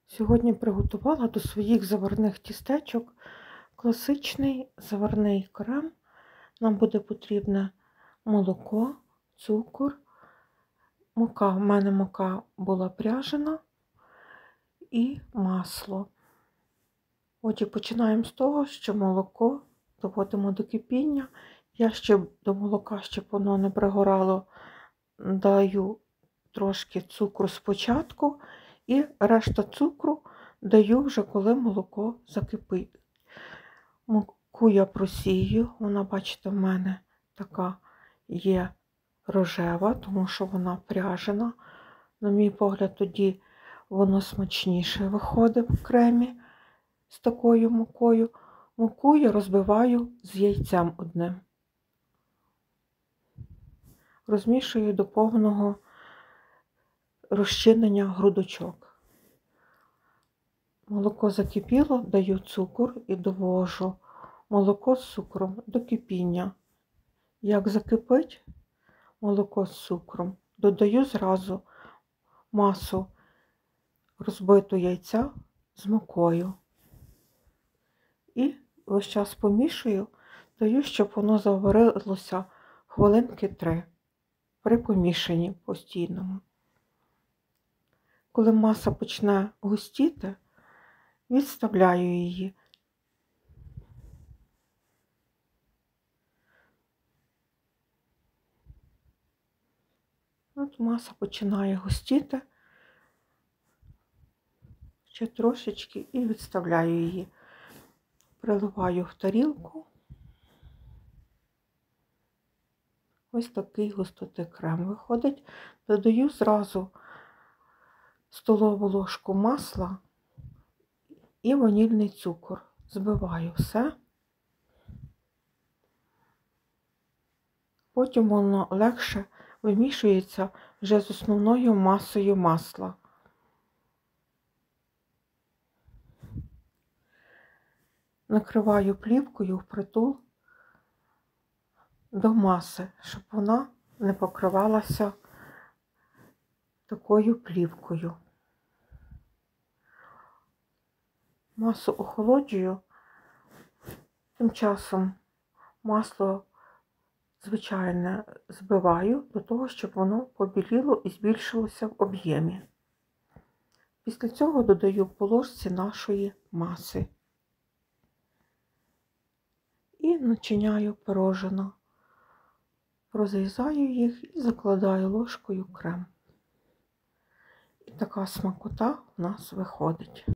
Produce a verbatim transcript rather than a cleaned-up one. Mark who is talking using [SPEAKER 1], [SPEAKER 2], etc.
[SPEAKER 1] Сьогодні приготувала до своїх заварних тістечок класичний заварний крем. Нам буде потрібне молоко, цукор, мука. У мене мука була пряжена і масло. Отже, починаємо з того, що молоко доводимо до кипіння. Я ще до молока, щоб воно не пригорало, даю трошки цукру спочатку, і решта цукру даю вже, коли молоко закипить. Муку я просію, вона, бачите, в мене така є рожева, тому що вона пряжена. На мій погляд, тоді воно смачніше виходить в кремі з такою мукою. Муку я розбиваю з яйцем одним. Розмішую до повного розчинення грудочок. Молоко закипіло, даю цукор і довожу молоко з цукром до кипіння. Як закипить молоко з цукром, додаю зразу масу розбиту яйця з мукою. І весь час помішую, даю, щоб воно заварилося хвилинки три при помішанні постійному. Коли маса почне густіти, відставляю її. От маса починає густіти, ще трошечки, і відставляю її. Приливаю в тарілку. Ось такий густоти крем виходить. Додаю зразу столову ложку масла і ванільний цукор. Збиваю все. Потім воно легше вимішується вже з основною масою масла. Накриваю плівкою впритул до маси, щоб вона не покривалася такою плівкою. Масу охолоджую, тим часом масло звичайне збиваю до того, щоб воно побіліло і збільшилося в об'ємі. Після цього додаю по ложці нашої маси. І начиняю пирожено. Розрізаю їх і закладаю ложкою крем. І така смакота в нас виходить.